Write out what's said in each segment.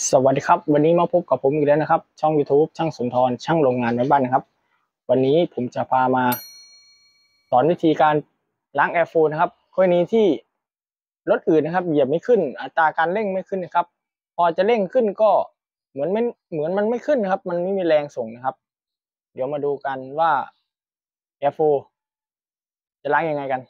สวัสดีครับวันนี้มาพบกับผมอีกแล้วนะครับช่อง YouTube ช่างสุนทรช่างโรงงานแม่บ้านนะครับวันนี้ผมจะพามาสอนวิธีการล้างแอร์โฟนนะครับกรณีที่รถอื่นนะครับเหยียบไม่ขึ้นอัตราการเร่งไม่ขึ้นนะครับพอจะเร่งขึ้นก็เหมือนมันไม่ขึ้นนะครับมันไม่มีแรงส่งนะครับเดี๋ยวมาดูกันว่าแอร์โฟจะล้างยังไงกัน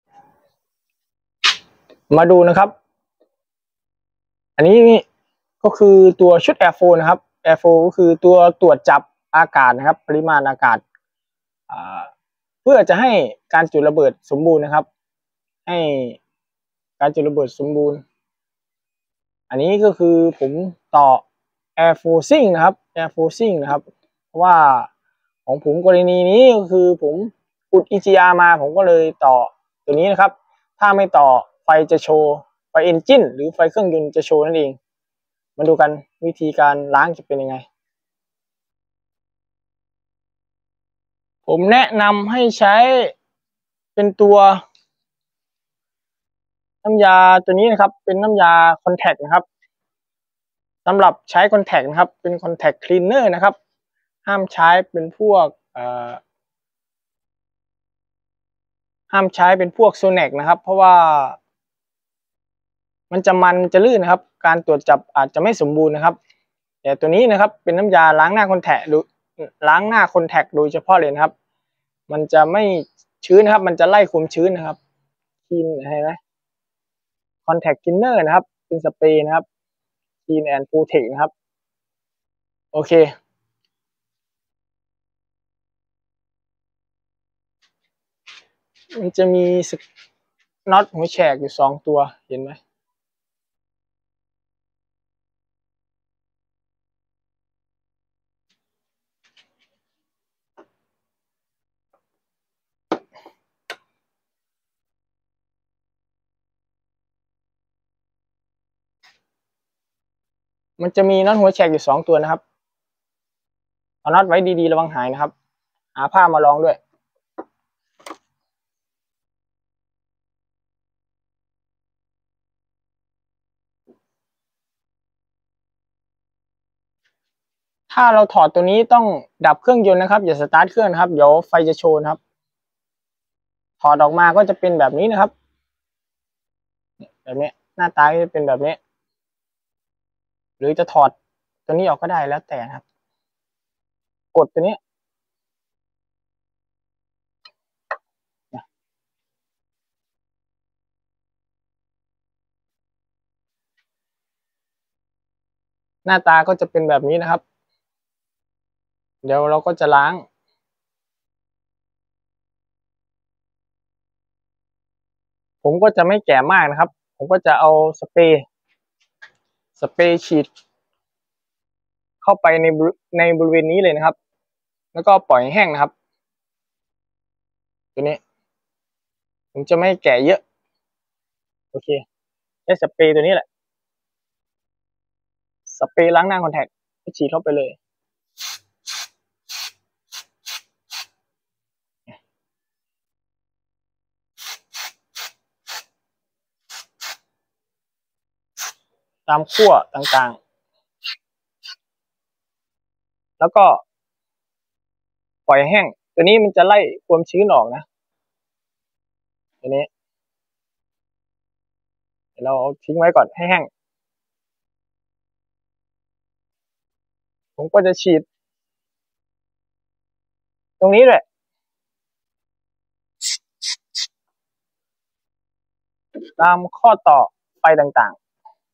มาดูนะครับอันนี้ก็คือตัวชุด Airflow นะครับ Airflow ก็คือตัวตรวจจับอากาศนะครับปริมาณอากาศเพื่อจะให้การจุดระเบิดสมบูรณ์นะครับให้การจุดระเบิดสมบูรณ์อันนี้ก็คือผมต่อ Airflow Sync นะครับ Airflow Sync นะครับเพราะว่าของผมกรณีนี้ก็คือผมอุด EGR มาผมก็เลยต่อตัวนี้นะครับถ้าไม่ต่อไฟจะโชว์ไฟเอนจินหรือไฟเครื่องยนต์จะโชว์นั่นเองมาดูกันวิธีการล้างจะเป็นยังไงผมแนะนำให้ใช้เป็นตัวน้ำยาตัวนี้นะครับเป็นน้ำยาคอนแทคนะครับสำหรับใช้คอนแทคนะครับเป็นคอนแทคคลีนเนอร์นะครับห้ามใช้เป็นพวกโซเนกนะครับเพราะว่ามันจะลื่นนะครับการตรวจจับอาจจะไม่สมบูรณ์นะครับแต่ตัวนี้นะครับเป็นน้ำยาล้างหน้าคอนแทคโดยเฉพาะเลยนะครับมันจะไม่ชื้นนะครับมันจะไล่ความชื้นนะครับคลีนเห็นไหมคอนแทคคลีนเนอร์นะครับเป็นสเปรย์นะครับคลีนแอนด์โปรเทคนะครับโอเคมันจะมีน็อตหัวแฉกอยู่2ตัวเห็นไหมมันจะมีน็อตหัวแฉกอยู่2ตัวนะครับเอาน็อตไว้ดีๆระวังหายนะครับหาผ้ามารองด้วยถ้าเราถอดตัวนี้ต้องดับเครื่องยนต์นะครับอย่าสตาร์ทเครื่องนะครับเดี๋ยวไฟจะโชว์นะครับถอดออกมาก็จะเป็นแบบนี้นะครับแบบนี้หน้าตาจะเป็นแบบนี้หรือจะถอดตัวนี้ออกก็ได้แล้วแต่นะครับกดตัวนี้หน้าตาก็จะเป็นแบบนี้นะครับเดี๋ยวเราก็จะล้างผมก็จะไม่แก่มากนะครับผมก็จะเอาสเปรย์ฉีดเข้าไปในบริเวณนี้เลยนะครับแล้วก็ปล่อยแห้งนะครับตัวนี้ผมจะไม่แก่เยอะโอเคใช้สเปรย์ตัวนี้แหละสเปรย์ล้างหน้าคอนแทคฉีดเข้าไปเลยตามขั้วต่างๆแล้วก็ปล่อยแห้งตัวนี้มันจะไล่ความชื้นออกนะตัวนี้เดี๋ยวเราเอาทิ้งไว้ก่อนให้แห้งผมก็จะฉีดตรงนี้ด้วยตามข้อต่อไฟต่าง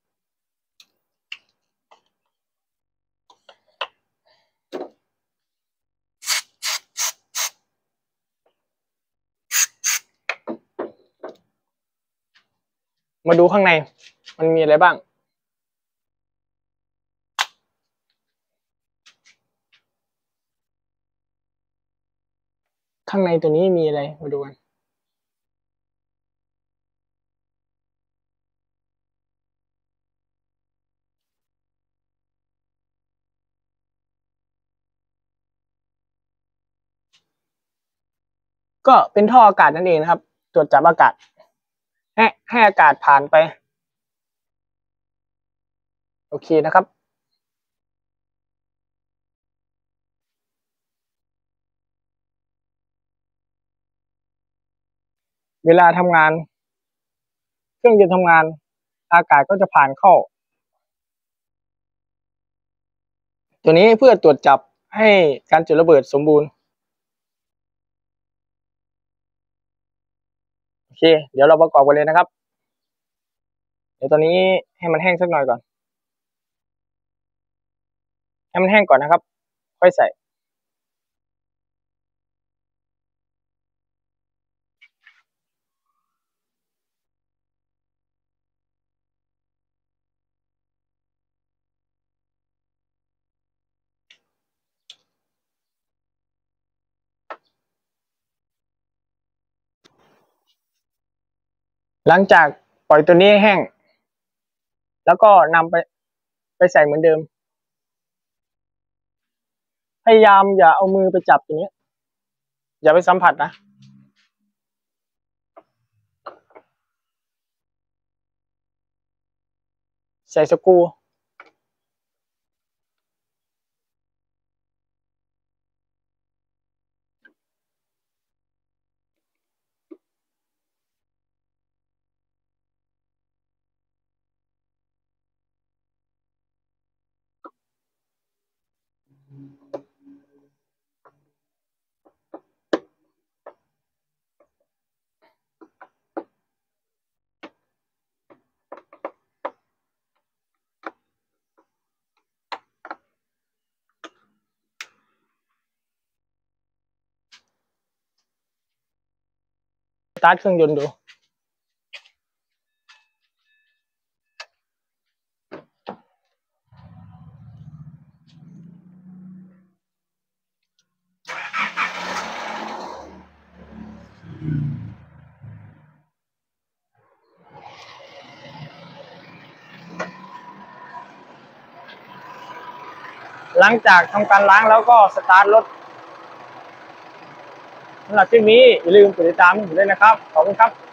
ๆมาดูข้างในมันมีอะไรบ้างข้างในตัวนี้มีอะไรมาดูกันก็เป็นท่ออากาศนั่นเองนะครับตรวจจับอากาศให้อากาศผ่านไปโอเคนะครับเวลาทำงานเครื่องยนต์ทำงานอากาศก็จะผ่านเข้าตัวนี้เพื่อตรวจจับให้การจุดระเบิดสมบูรณ์โอเคเดี๋ยวเราประกอบกันเลยนะครับเดี๋ยวตอนนี้ให้มันแห้งสักหน่อยก่อนให้มันแห้งก่อนนะครับค่อยใส่หลังจากปล่อยตัวนี้แห้งแล้วก็นำไปใส่เหมือนเดิมพยายามอย่าเอามือไปจับตัวนี้อย่าไปสัมผัสนะใส่สกรูสตาร์ทเครื่องยนต์ดูหลังจากทำการล้างแล้วก็สตาร์ทรถสำหรับคลิปนี้อย่าลืมกดติดตามผมด้วยนะครับขอบคุณครับ